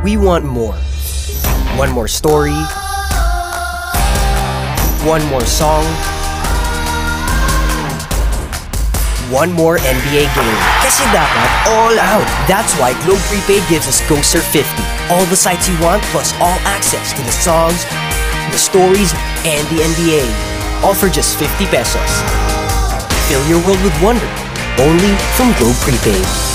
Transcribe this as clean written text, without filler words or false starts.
We want more. One more story. One more song. One more NBA game. Kasi dapat all out. That's why Globe Prepaid gives us GoSURF50. All the sites you want plus all access to the songs, the stories, and the NBA. All for just 50 pesos. Fill your world with wonder. Only from Globe Prepaid.